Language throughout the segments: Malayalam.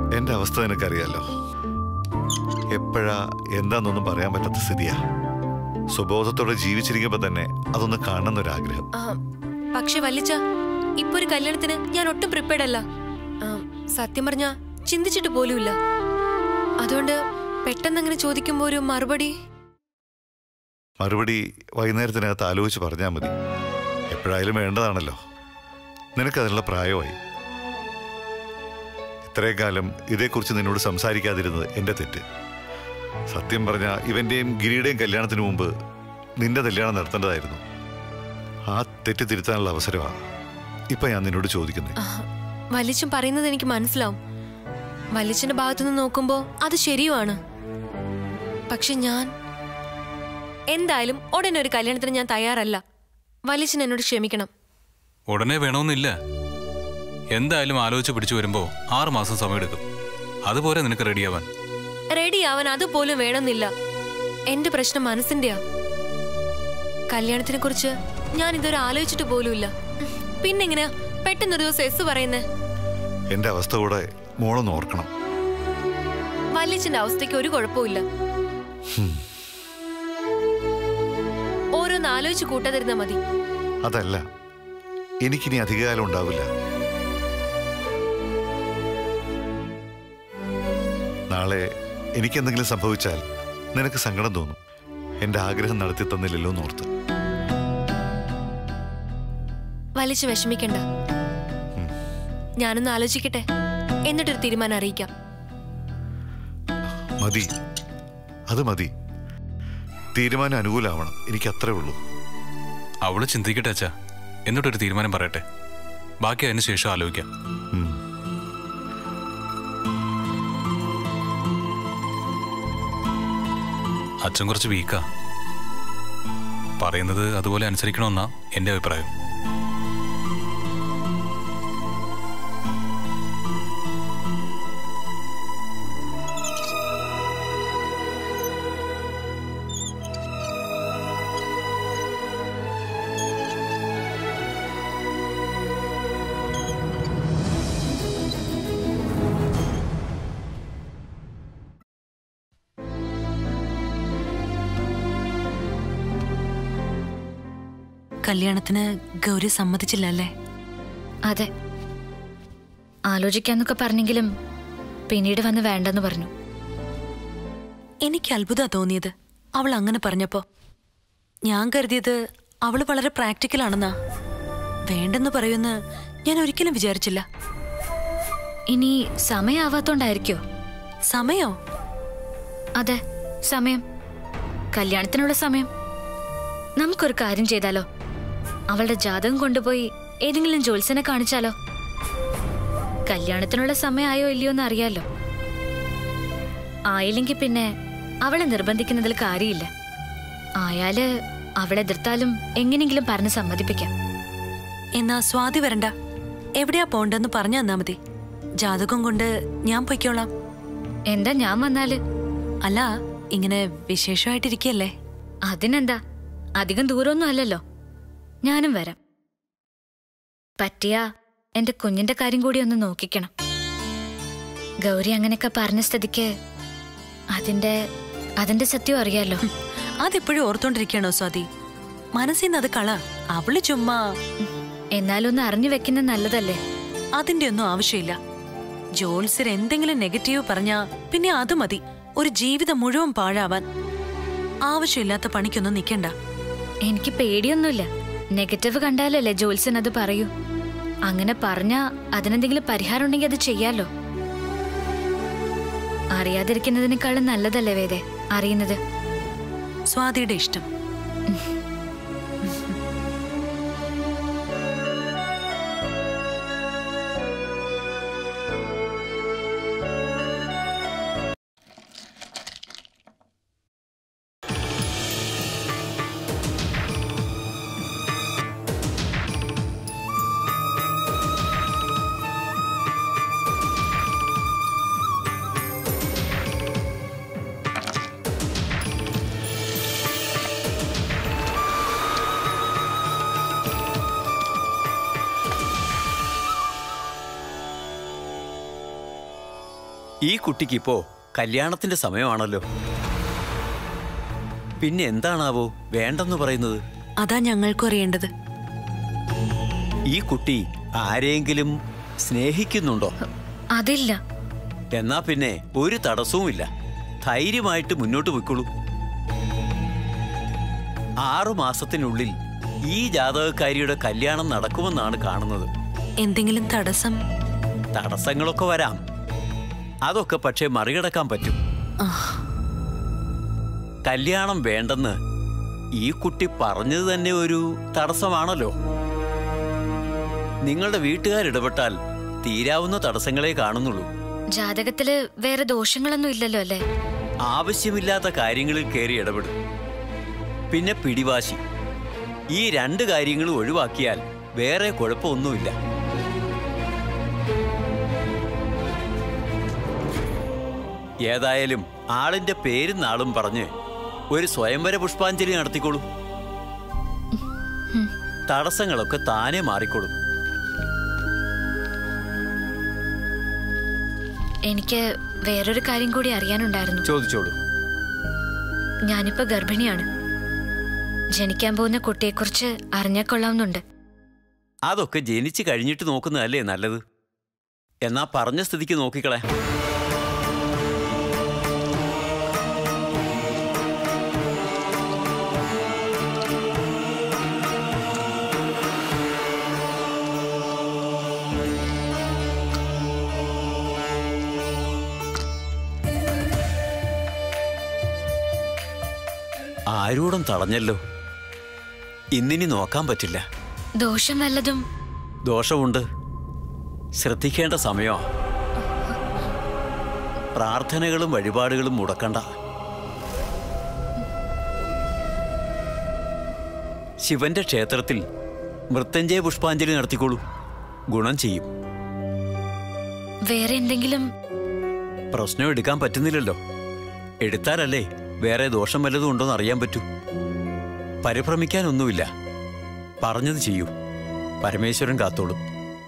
എന്റെ അവസ്ഥ നിനക്കറിയാലോ. എപ്പോഴാ എന്താന്നൊന്നും പറയാൻ പറ്റാത്ത സ്ഥിതിയാ. സ്വബോധത്തോടെ ജീവിച്ചിരിക്കുമ്പോ തന്നെ അതൊന്ന് കാണണമെന്നൊരാഗ്രഹം. പക്ഷെ വല്ലിച്ച, ഇപ്പൊ ഒരു കല്യാണത്തിന് ഞാൻ ഒട്ടും പ്രിപ്പയർഡ് അല്ല. സത്യം പറഞ്ഞ ചിന്തിച്ചിട്ട് പോലുമില്ല. അതുകൊണ്ട് പെട്ടെന്ന് അങ്ങനെ ചോദിക്കുമ്പോ ഒരു മറുപടി വൈകുന്നേരത്തിനകത്ത് ആലോചിച്ച് പറഞ്ഞാൽ മതി. എപ്പോഴായാലും വേണ്ടതാണല്ലോ. നിനക്കതിനുള്ള പ്രായമായി. ഇത്രയും കാലം ഇതേക്കുറിച്ച് നിന്നോട് സംസാരിക്കാതിരുന്നത് എന്റെ തെറ്റ്. സത്യം പറഞ്ഞ ഇവന്റെയും ഗിരിയുടെയും കല്യാണത്തിന് മുമ്പ് നിന്റെ കല്യാണം നടത്തേണ്ടതായിരുന്നു. ആ തെറ്റ് തിരുത്താനുള്ള അവസരമാണ് ഇപ്പൊ ഞാൻ നിന്നോട് ചോദിക്കുന്നത്. വല്ലിച്ചൻ പറയുന്നത് എനിക്ക് മനസ്സിലാവും. വല്ലിച്ചന്റെ ഭാഗത്തുനിന്ന് നോക്കുമ്പോ അത് ശരിയുമാണ്. പക്ഷെ ഞാൻ എന്തായാലും ഉടനെ ഒരു കല്യാണത്തിന് ഞാൻ തയ്യാറല്ല. വല്ലിച്ചൻ എന്നോട് ക്ഷമിക്കണം. ഉടനെ വേണമെന്നില്ല. എന്തായാലും ആലോചിച്ച് പിടിച്ചു വരുമ്പോ 6 മാസം സമയമെടുക്കും. അതുപോലെ നിനക്ക് റെഡിയാവാൻ അതുപോലും വേണമെന്നില്ല. എന്റെ പ്രശ്നം മനസ്സിന്റെയാ. കല്യാണത്തിനെ കുറിച്ച് ഞാൻ ഇതുവരെ ആലോചിച്ചിട്ട് പോലുമില്ല. പിന്നെങ്ങനെയാ പെട്ടെന്നൊരു ദിവസം എസ് പറയുന്നേ? എന്റെ അവസ്ഥ കൂടെ മോളൊന്ന് ഓർക്കണം. വല്ലിച്ചന്റെ അവസ്ഥയ്ക്ക് ഒരു കുഴപ്പമില്ല. ഓരോന്ന് ആലോചിച്ച് കൂട്ടാതിരുന്നാ മതി. അതല്ല, എനിക്കിനി അധികകാലം ഉണ്ടാവില്ല. നാളെ എനിക്കെന്തെങ്കിലും സംഭവിച്ചാൽ നിനക്ക് സങ്കടം തോന്നും. എന്റെ ആഗ്രഹം നടത്തി തന്നില്ലല്ലോ എന്നോർത്ത്. വലിച്ചു വിഷമിക്കണ്ട. ഞാനൊന്ന് ആലോചിക്കട്ടെ, എന്നിട്ടൊരു തീരുമാനം അറിയിക്കാം. മതി, അത് മതി. തീരുമാനം അനുകൂലമാവണം. എനിക്ക് അത്രേ ഉള്ളൂ. അവള് ചിന്തിക്കട്ടെ അച്ഛാ, എന്നിട്ടൊരു തീരുമാനം പറയട്ടെ. ബാക്കി അതിന് ശേഷം ആലോചിക്കാം. അച്ഛൻ കുറച്ച് വീക്കാ. പറയുന്നത് അതുപോലെ അനുസരിക്കണമെന്നാ എന്റെ അഭിപ്രായം. കല്യാണത്തിന് ഗൗരി സമ്മതിച്ചില്ല അല്ലേ? അതെ, ആലോചിക്കാന്നൊക്കെ പറഞ്ഞെങ്കിലും പിന്നീട് വന്ന് വേണ്ടെന്ന് പറഞ്ഞു. എനിക്ക് അത്ഭുത തോന്നിയത് അവൾ അങ്ങനെ പറഞ്ഞപ്പോ. ഞാൻ കരുതിയത് അവള് വളരെ പ്രാക്ടിക്കലാണെന്നാ. വേണ്ടെന്ന് പറയുമെന്ന് ഞാൻ ഒരിക്കലും വിചാരിച്ചില്ല. ഇനി സമയാവാത്തോണ്ടായിരിക്കോ? സമയോ? അതെ, സമയം. കല്യാണത്തിനുള്ള സമയം. നമുക്കൊരു കാര്യം ചെയ്താലോ? അവളുടെ ജാതകം കൊണ്ടുപോയി ഏതെങ്കിലും ജോത്സ്യനെ കാണിച്ചാലോ? കല്യാണത്തിനുള്ള സമയമായോ ഇല്ലയോ എന്ന് അറിയാലോ. ആയില്ലെങ്കിൽ പിന്നെ അവളെ നിർബന്ധിക്കുന്നതിൽ കാര്യമില്ല. ആയാല് അവളെ എതിർത്താലും എങ്ങനെങ്കിലും പറഞ്ഞ് സമ്മതിപ്പിക്കാം. എന്നാ സ്വാതി വരണ്ട, എവിടെയാ പോണ്ടെന്ന് പറഞ്ഞു തന്നാ മതി. ജാതകം കൊണ്ട് ഞാൻ പൊയ്ക്കോളാം. എന്താ ഞാൻ വന്നാല്? അല്ല, ഇങ്ങനെ വിശേഷമായിട്ടിരിക്കല്ലേ. അതിനെന്താ, അധികം ദൂരമൊന്നും അല്ലല്ലോ. ഞാനും വരാം. പറ്റിയാ എന്റെ കുഞ്ഞിന്റെ കാര്യം കൂടി ഒന്ന് നോക്കിക്കണം. ഗൗരി അങ്ങനെയൊക്കെ പറഞ്ഞ സ്ഥിതിക്ക് അതിന്റെ സത്യം അറിയാലോ. അതെപ്പോഴും ഓർത്തോണ്ടിരിക്കണോ സ്വാതി? മനസ്സിന്ന് അത് കള. അവള് ചുമ്മാ. എന്നാലൊന്ന് അറിഞ്ഞു വെക്കുന്നത് നല്ലതല്ലേ? അതിന്റെ ഒന്നും ആവശ്യമില്ല. ജോത്സ്യർ എന്തെങ്കിലും നെഗറ്റീവ് പറഞ്ഞാ പിന്നെ അത് മതി ഒരു ജീവിതം മുഴുവൻ പാഴാവാൻ. ആവശ്യമില്ലാത്ത പണിക്കൊന്നും നിക്കണ്ട. എനിക്ക് പേടിയൊന്നുമില്ല. നെഗറ്റീവ് കണ്ടാലല്ലേ ജോത്സ്യൻ അത് പറയൂ. അങ്ങനെ പറഞ്ഞാ അതിനെന്തെങ്കിലും പരിഹാരം ഉണ്ടെങ്കിൽ അത് ചെയ്യാലോ. അറിയാതിരിക്കുന്നതിനേക്കാളും നല്ലതല്ലേ വേദേ അറിയുന്നത്? സ്വാതിയുടെ ഇഷ്ടം. ഈ കുട്ടിക്കിപ്പോ കല്യാണത്തിന്റെ സമയമാണല്ലോ. പിന്നെ എന്താണാവോ വേണ്ടെന്ന് പറയുന്നത്? അതാ ഞങ്ങൾക്കും അറിയേണ്ടത്. ഈ കുട്ടി ആരെങ്കിലും സ്നേഹിക്കുന്നുണ്ടോ? അതില്ല. എന്നാ പിന്നെ ഒരു തടസ്സവുമില്ല. ധൈര്യമായിട്ട് മുന്നോട്ട് പോയിക്കോളൂ. 6 മാസത്തിനുള്ളിൽ ഈ ജാതകക്കാരിയുടെ കല്യാണം നടക്കുമെന്നാണ് കാണുന്നത്. എന്തെങ്കിലും തടസ്സം? തടസ്സങ്ങളൊക്കെ വരാം. അതൊക്കെ പക്ഷേ മറികടക്കാൻ പറ്റും. കല്യാണം വേണ്ടെന്ന് ഈ കുട്ടി പറഞ്ഞത് തന്നെ ഒരു തടസ്സമാണല്ലോ. നിങ്ങളുടെ വീട്ടുകാരിടപെട്ടാൽ തീരാവുന്ന തടസ്സങ്ങളെ കാണുന്നുള്ളൂ. ജാതകത്തില് വേറെ ദോഷങ്ങളൊന്നും ഇല്ലല്ലോ അല്ലേ? ആവശ്യമില്ലാത്ത കാര്യങ്ങളിൽ കയറി ഇടപെടും. പിന്നെ പിടിവാശി. ഈ 2 കാര്യങ്ങളും ഒഴിവാക്കിയാൽ വേറെ കുഴപ്പമൊന്നുമില്ല. ഏതായാലും ആളിന്റെ പേരും നാളും പറഞ്ഞ് ഒരു സ്വയംവര പുഷ്പാഞ്ജലി നടത്തിക്കോളൂ. തടസ്സങ്ങളൊക്കെ താനെ മാറിക്കോളും. എനിക്ക് വേറൊരു കാര്യം കൂടി അറിയാനുണ്ടായിരുന്നു. ചോദിച്ചോളൂ. ഞാനിപ്പോ ഗർഭിണിയാണ്. ജനിക്കാൻ പോകുന്ന കുട്ടിയെക്കുറിച്ച് അറിഞ്ഞാൽ കൊള്ളാവുന്നുണ്ട്. അതൊക്കെ ജനിച്ചു കഴിഞ്ഞിട്ട് നോക്കുന്നതല്ലേ നല്ലത്. എന്നാ പറഞ്ഞ സ്ഥിതിക്ക് നോക്കിക്കളെ. ആരോടും തടഞ്ഞല്ലോ. ഇന്നിനി നോക്കാൻ പറ്റില്ല. ദോഷം വല്ലതും? ദോഷമുണ്ട്. ശ്രദ്ധിക്കേണ്ട സമയമാ. പ്രാർത്ഥനകളും വഴിപാടുകളും മുടക്കണ്ട. ശിവന്റെ ക്ഷേത്രത്തിൽ മൃത്യുഞ്ജയ പുഷ്പാഞ്ജലി നടത്തിക്കോളൂ. ഗുണം ചെയ്യും. വേറെ എന്തെങ്കിലും? പ്രശ്നം എടുക്കാൻ പറ്റുന്നില്ലല്ലോ. എടുത്താലല്ലേ വേറെ ദോഷം വല്ലതും ഉണ്ടോന്ന് അറിയാൻ പറ്റൂ. പരിഭ്രമിക്കാനൊന്നുമില്ല. പറഞ്ഞത് ചെയ്യൂ. പരമേശ്വരൻ കാത്തോളും.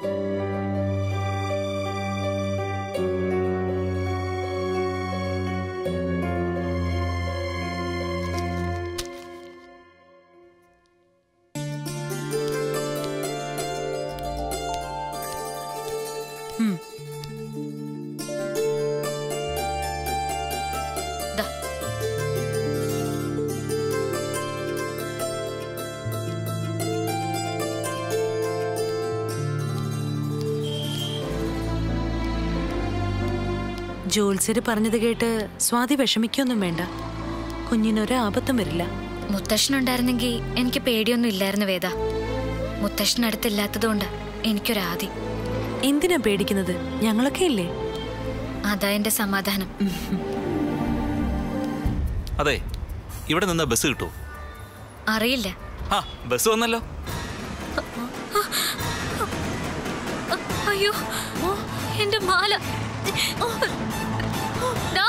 ജോത്സ്യര് പറഞ്ഞത് കേട്ട് സ്വാതി വിഷമിക്കൊന്നും വേണ്ട. കുഞ്ഞിനൊരു ആപത്തും വരില്ല. മുത്തശ്ശനുണ്ടായിരുന്നെങ്കിൽ എനിക്ക് പേടിയൊന്നും ഇല്ലായിരുന്നു വേദ. മുത്തശ്ശനടുത്തില്ലാത്തതുകൊണ്ട് എനിക്കൊരാദി. എന്തിനാ പേടിക്കുന്നത്? ഞങ്ങളൊക്കെ ഇല്ലേ? അതാ എന്റെ സമാധാനം. അതെ, ഇവിടെ നിന്നാ ബസ് കിട്ടുമോ? അറിയില്ല. ബസ് വന്നല്ലോ. അയ്യോ, എന്റെ മാല. ദാ.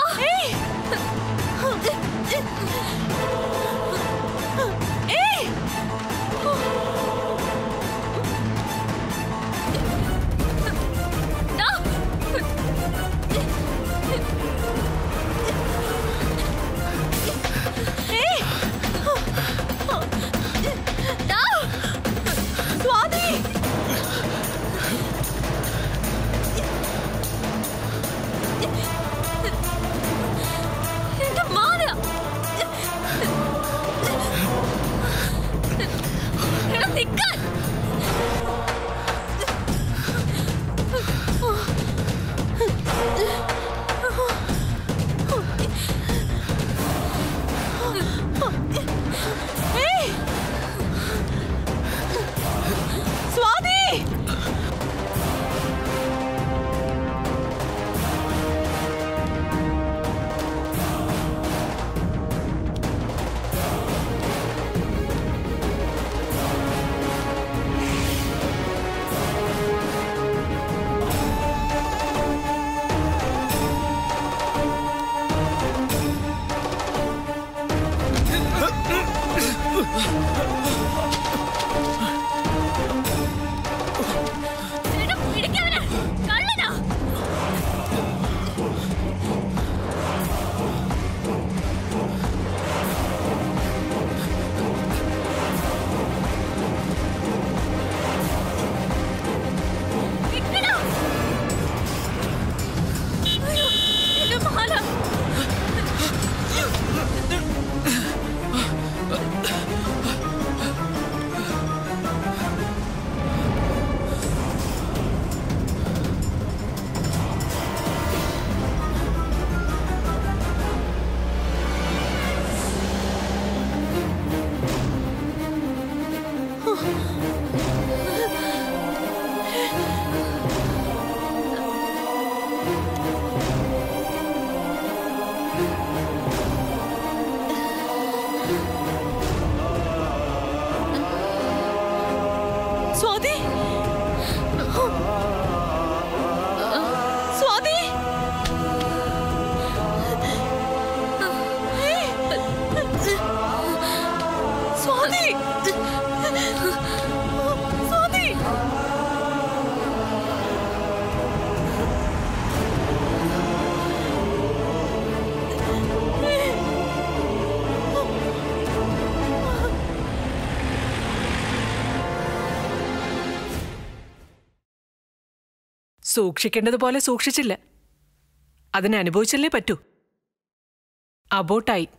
സൂക്ഷിക്കേണ്ടതുപോലെ സൂക്ഷിച്ചില്ല. അതിനനുഭവിച്ചല്ലേ പറ്റൂ. അബോട്ടായി.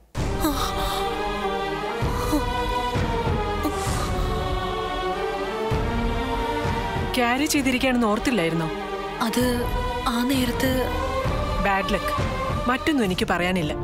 ക്യാരി ചെയ്തിരിക്കുകയാണെന്ന് ഓർത്തില്ലായിരുന്നോ? അത് ആ നേരത്ത് ബാഡ് ലക്ക്. മറ്റൊന്നും എനിക്ക് പറയാനില്ല.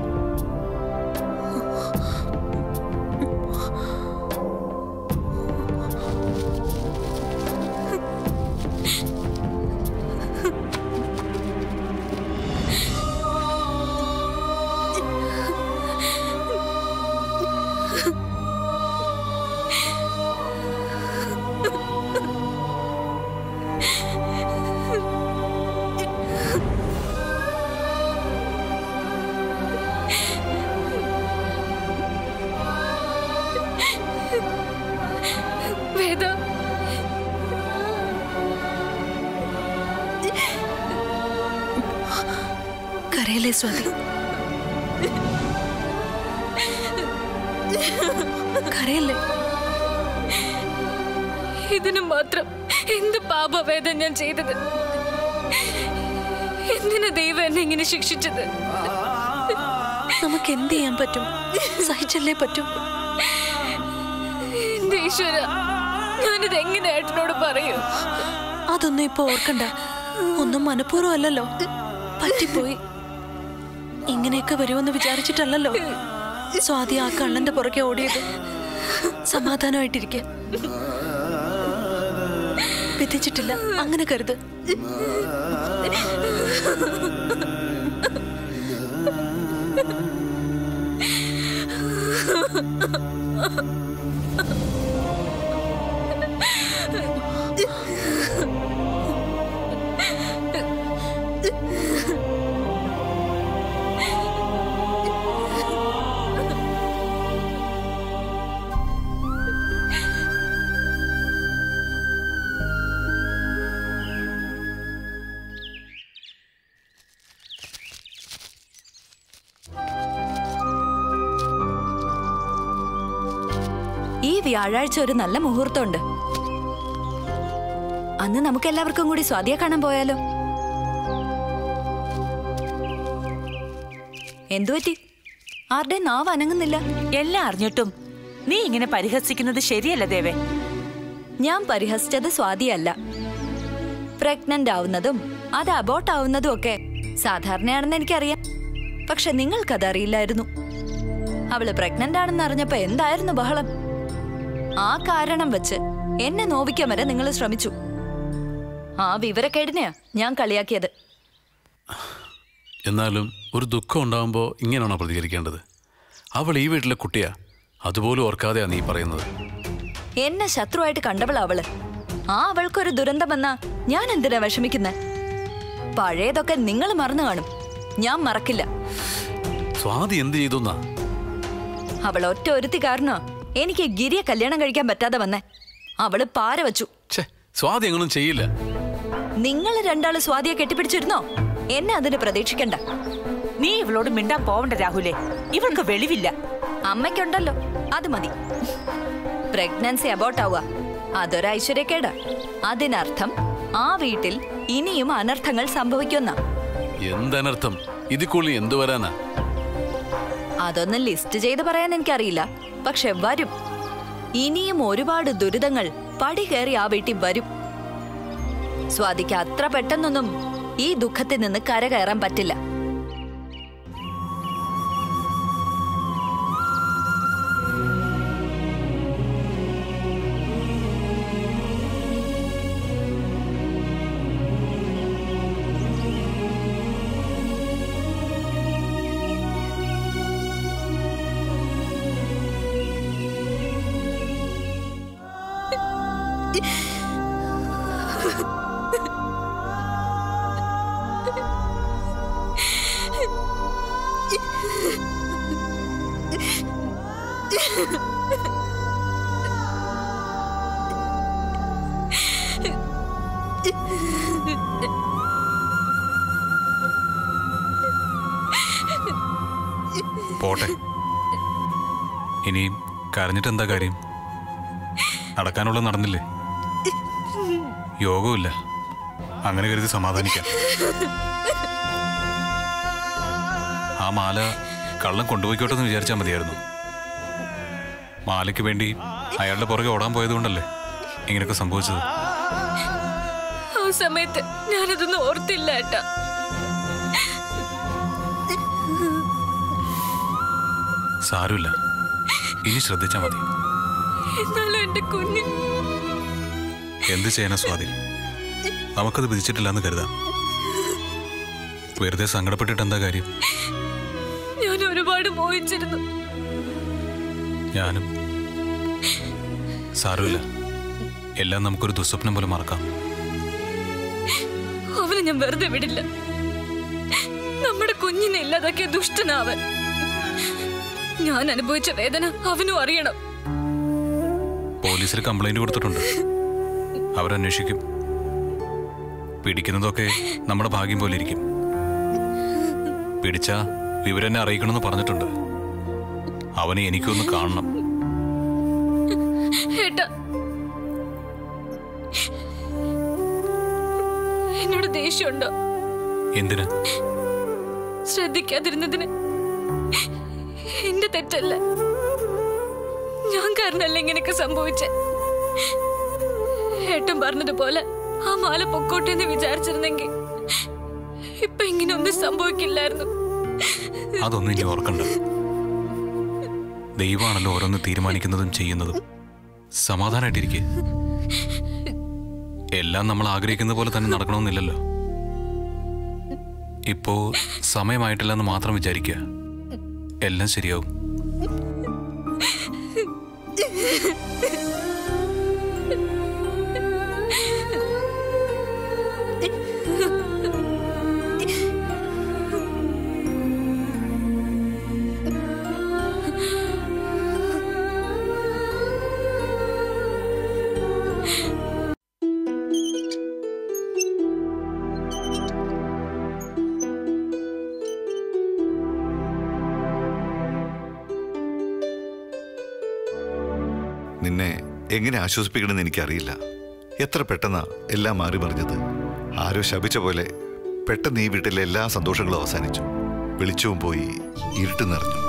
കരയല്ലേ സ്വാതി? കരയല്ലേ? ഇതിനു മാത്രം എന്ത് പാപവേദം ഞാൻ ചെയ്തത്? എന്തിനാ ദൈവം എന്നെ ഇങ്ങനെ ശിക്ഷിച്ചത്? നമുക്ക് എന്ത് ചെയ്യാൻ പറ്റും? സഹിച്ചല്ലേ പറ്റും. എന്റെ ഈശ്വര, ഞാനിത് എങ്ങനെ ഏട്ടനോട് പറയൂ? അതൊന്നും ഇപ്പൊ ഓർക്കണ്ട. ഒന്നും മനഃപൂർവ്വം അല്ലല്ലോ, പറ്റിപ്പോയി. ഇങ്ങനെയൊക്കെ വരുമെന്ന് വിചാരിച്ചിട്ടല്ലോ സ്വാതി ആ കള്ളന്റെ പുറകെ ഓടിയത്. സമാധാനമായിട്ടിരിക്കെ. വിധിച്ചിട്ടില്ല, അങ്ങനെ കരുത്. ഈ വ്യാഴാഴ്ച ഒരു നല്ല മുഹൂർത്തമുണ്ട്. അന്ന് നമുക്ക് എല്ലാവർക്കും കൂടി സ്വാതിയെ കാണാൻ പോയാലോ? എന്തുപറ്റി? ആരുടെ നാവ് അനങ്ങുന്നില്ല? എല്ലാം അറിഞ്ഞിട്ടും നീ ഇങ്ങനെ പരിഹസിക്കുന്നത് ശരിയല്ല ദേവേ. ഞാൻ പരിഹസിച്ചത് സ്വാതിയല്ല. പ്രഗ്നന്റ് ആവുന്നതും അത് അബോർട്ട് ആവുന്നതും ഒക്കെ സാധാരണയാണെന്ന് എനിക്കറിയാം. പക്ഷെ നിങ്ങൾക്കതറിയില്ലായിരുന്നു. അവള് പ്രഗ്നന്റ് ആണെന്ന് അറിഞ്ഞപ്പോ എന്തായിരുന്നു ബഹളം? ആ കാരണം വെച്ച് എന്നെ നോവിക്കാൻ വരെ നിങ്ങൾ ശ്രമിച്ചു. ആ വിവരക്കേടിനെയാ ഞാൻ കളിയാക്കിയത്. എന്നാലും ഒരു ദുഃഖം ഉണ്ടാകുമ്പോൾ ഇങ്ങനെയാണോ പ്രതികരിക്കേണ്ടത്? അവൾ ഈ വീട്ടിലെ കുട്ടിയാ, അതുപോലും ഓർക്കാതെയാ നീ പറയുന്നത്. എന്നെ ശത്രുവായിട്ട് കണ്ടവളാ അവള്. ആ അവൾക്കൊരു ദുരന്തം വന്നാ ഞാൻ എന്തിനാ വിഷമിക്കുന്നെ? പഴയതൊക്കെ നിങ്ങൾ മറന്നു കാണും, ഞാൻ മറക്കില്ല. സ്വാതി എന്ത് ചെയ്തുന്നാ? അവൾ ഒറ്റ ഒരുത്തി കാരണോ എനിക്ക് ഗിരിയെ കല്യാണം കഴിക്കാൻ പറ്റാതെ വന്നേ. അവള് പാര വെച്ചു. സ്വാതി എങ്ങനും ചെയ്യില്ല. നിങ്ങൾ രണ്ടാള് സ്വാതിയെ കെട്ടിപ്പിടിച്ചിരുന്നോ? എന്നെ അതിന് പ്രതീക്ഷിക്കണ്ട. നീ ഇവളോട് മിണ്ടാൻ പോവണ്ട രാഹുലേ. ഇവൾക്ക് വെളിവില്ല. അമ്മയ്ക്കുണ്ടല്ലോ, അത് മതി. പ്രഗ്നൻസി അബോർട്ട് ആവുക അതൊരു ഐശ്വര്യക്കേട്. അതിനർത്ഥം ആ വീട്ടിൽ ഇനിയും അനർത്ഥങ്ങൾ സംഭവിക്കുന്ന. എന്തനർത്ഥം? ഇതിക്കുള്ളിൽ എന്തു വരാനാ? അതൊന്നും ലിസ്റ്റ് ചെയ്ത് പറയാൻ എനിക്കറിയില്ല, പക്ഷെ വരും. ഇനിയും ഒരുപാട് ദുരിതങ്ങൾ പടി കയറി ആ വീട്ടിൽ വരും. സ്വാതിക്ക് അത്ര പെട്ടെന്നൊന്നും ഈ ദുഃഖത്തിൽ നിന്ന് കരകയറാൻ പറ്റില്ല. പോട്ടെ, ഇനിയും കരഞ്ഞിട്ട് എന്താ കാര്യം? നടക്കാനുള്ള നടന്നില്ലേ? യോഗമില്ല. അങ്ങനെ കരുതി സമാധാനിക്കാൻ. ആ മാല കള്ളം കൊണ്ടുപോയിക്കോട്ടെ എന്ന് വിചാരിച്ചാൽ മതിയായിരുന്നു. മാലയ്ക്ക് വേണ്ടി അയാളുടെ പുറകെ ഓടാൻ പോയതുകൊണ്ടല്ലേ ഇങ്ങനെയൊക്കെ സംഭവിച്ചത്. ആ സമയത്ത് ഞാനതൊന്നും ഓർത്തില്ല ഏട്ടാ. സാരമില്ല, ഇനി ശ്രദ്ധിച്ചാൽ മതി. എന്നാലും എന്റെ കുഞ്ഞ് എന്ത് ചെയ്യാനാ സ്വാതി? നമുക്കത് വിധിച്ചിട്ടില്ലെന്ന് കരുതാം. വെറുതെ സങ്കടപ്പെട്ടിട്ട് എന്താ കാര്യം? ഞാൻ ഒരുപാട് മോഹിച്ചിരുന്നു. ഞാനും. സാരമില്ല, എല്ലാം നമുക്കൊരു ദുസ്വപ്നം പോലെ മറക്കാം. അവനെ ഞാൻ വെറുതെ വിടില്ല. നമ്മുടെ കുഞ്ഞിനെ ഇല്ലാതാക്കിയ ദുഷ്ടനാവൻ. ഞാൻ അനുഭവിച്ച വേദന അവനും അറിയണം. പോലീസിൽ കംപ്ലൈന്റ് കൊടുത്തിട്ടുണ്ട്. അവരന്വേഷിക്കും. പിടിക്കുന്നതൊക്കെ നമ്മുടെ ഭാഗ്യം പോലെ ഇരിക്കും. പിടിച്ചാ വിവരെന്നെ അറിയിക്കണമെന്ന് പറഞ്ഞിട്ടുണ്ട്. അവനെ എനിക്കൊന്ന് കാണണം. ഏട്ടാ, എന്നോട് ദേഷ്യമുണ്ടോ? എന്തിന്? ശ്രദ്ധിക്കാതിരുന്നതിന്. എന്റെ തെറ്റല്ല. ഞാൻ കാരണല്ല ഇങ്ങനെയൊക്കെ സംഭവിച്ചേ. ഏട്ടൻ പറഞ്ഞതുപോലെ ആ മാല പൊക്കോട്ടെ എന്ന് വിചാരിച്ചിരുന്നെങ്കിൽ ഇപ്പൊ ഇങ്ങനെ ഒന്നും സംഭവിക്കില്ലായിരുന്നു. അതൊന്നും ഇനി ഓർക്കണ്ട. ദൈവമാണല്ലോ ഓരോന്ന് തീരുമാനിക്കുന്നതും ചെയ്യുന്നതും. സമാധാനമായിട്ടിരിക്കെ. എല്ലാം നമ്മൾ ആഗ്രഹിക്കുന്ന പോലെ തന്നെ നടക്കണമെന്നില്ലല്ലോ. ഇപ്പോ സമയമായിട്ടില്ലെന്ന് മാത്രം വിചാരിക്കുക. എല്ലാം ശരിയാവും. നിന്നെ എങ്ങനെ ആശ്വസിപ്പിക്കണമെന്ന് എനിക്കറിയില്ല. എത്ര പെട്ടെന്നാ എല്ലാം മാറി മറിഞ്ഞത്. ആരോ ശപിച്ച പോലെ പെട്ടെന്ന് ഈ വീട്ടിലെ എല്ലാ സന്തോഷങ്ങളും അവസാനിച്ചു. വെളിച്ചവും പോയി, ഇരുട്ട് നിറഞ്ഞു.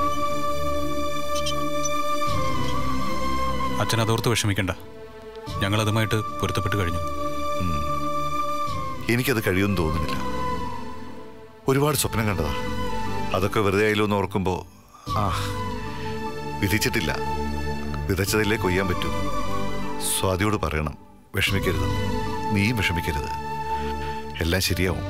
അച്ഛൻ അതോർത്ത് വിഷമിക്കണ്ട. ഞങ്ങൾ അതുമായിട്ട് പൊരുത്തപ്പെട്ട് കഴിഞ്ഞു. എനിക്കത് കഴിയുമെന്ന് തോന്നുന്നില്ല. ഒരുപാട് സ്വപ്നം കണ്ടതാ. അതൊക്കെ വെറുതെ ആയില്ലോ എന്ന് ഓർക്കുമ്പോൾ വിധിച്ചിട്ടില്ല. വിതച്ചതിലേ കൊയ്യാൻ പറ്റൂ. സ്വാതിയോട് പറയണം, വിഷമിക്കരുത്. നീയും വിഷമിക്കരുത്. എല്ലാം ശരിയാവും.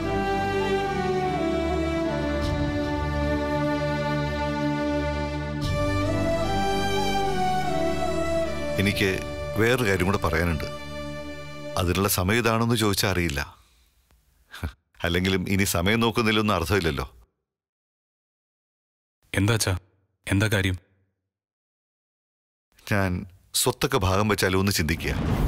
എനിക്ക് വേറൊരു കാര്യം കൂടെ പറയാനുണ്ട്. അതിനുള്ള സമയം ഇതാണെന്ന് ചോദിച്ചാൽ അറിയില്ല. അല്ലെങ്കിലും ഇനി സമയം നോക്കുന്നില്ലൊന്നും അർത്ഥമില്ലല്ലോ. എന്താ കാര്യം? ഞാൻ സ്വത്തൊക്കെ ഭാഗം വെച്ചാലോ ഒന്ന് ചിന്തിക്കുക.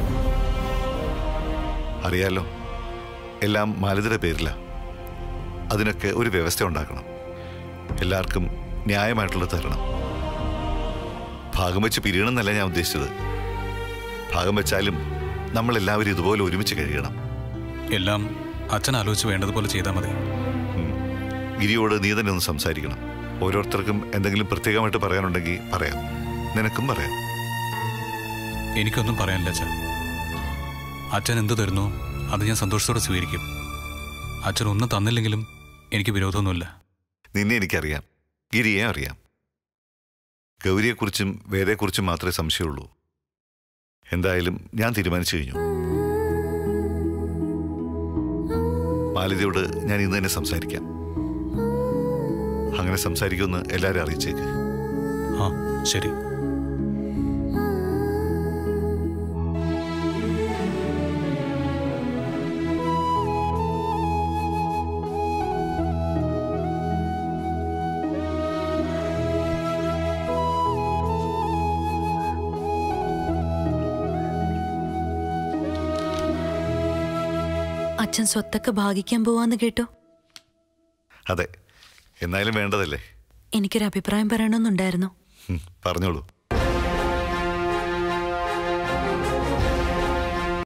അറിയാലോ, എല്ലാം മാലതിയുടെ പേരില്ല. അതിനൊക്കെ ഒരു വ്യവസ്ഥ ഉണ്ടാക്കണം. എല്ലാവർക്കും ന്യായമായിട്ടുള്ളത് തരണം. ഭാഗം വെച്ച് പിരിയണമെന്നല്ല ഞാൻ ഉദ്ദേശിച്ചത്. ഭാഗം വെച്ചാലും നമ്മളെല്ലാവരും ഇതുപോലെ ഒരുമിച്ച് കഴിയണം. എല്ലാം അച്ഛൻ ആലോചിച്ച് വേണ്ടതുപോലെ ചെയ്താൽ മതി. ഗിരിയോട് നീ തന്നെ ഒന്ന് സംസാരിക്കണം. ഓരോരുത്തർക്കും എന്തെങ്കിലും പ്രത്യേകമായിട്ട് പറയാനുണ്ടെങ്കിൽ പറയാം. നിനക്കും പറയാം. എനിക്കൊന്നും പറയാനില്ല അച്ഛൻ. അച്ഛൻ എന്ത് തരുന്നോ അത് ഞാൻ സന്തോഷത്തോടെ സ്വീകരിക്കും. അച്ഛൻ ഒന്നും തന്നില്ലെങ്കിലും എനിക്ക് വിരോധമൊന്നുമില്ല. നിന്നെ എനിക്കറിയാം, ഗിരിയെ അറിയാം. ഗൗരിയെക്കുറിച്ചും വേദയെക്കുറിച്ചും മാത്രമേ സംശയമുള്ളൂ. എന്തായാലും ഞാൻ തീരുമാനിച്ചു കഴിഞ്ഞു. മാലതിയോട് ഞാൻ ഇന്ന് തന്നെ സംസാരിക്കാം. അങ്ങനെ സംസാരിക്കുമെന്ന് എല്ലാവരും അറിയിച്ചേക്ക്. ശരി. അച്ഛൻ സ്വത്തൊക്കെ ഭാഗിക്കാൻ പോവാന്ന് കേട്ടോ? അതെ, എന്നാലും വേണ്ടതല്ലേ. എനിക്കൊരു അഭിപ്രായം പറയണമെന്നുണ്ടായിരുന്നു. പറഞ്ഞോളൂ.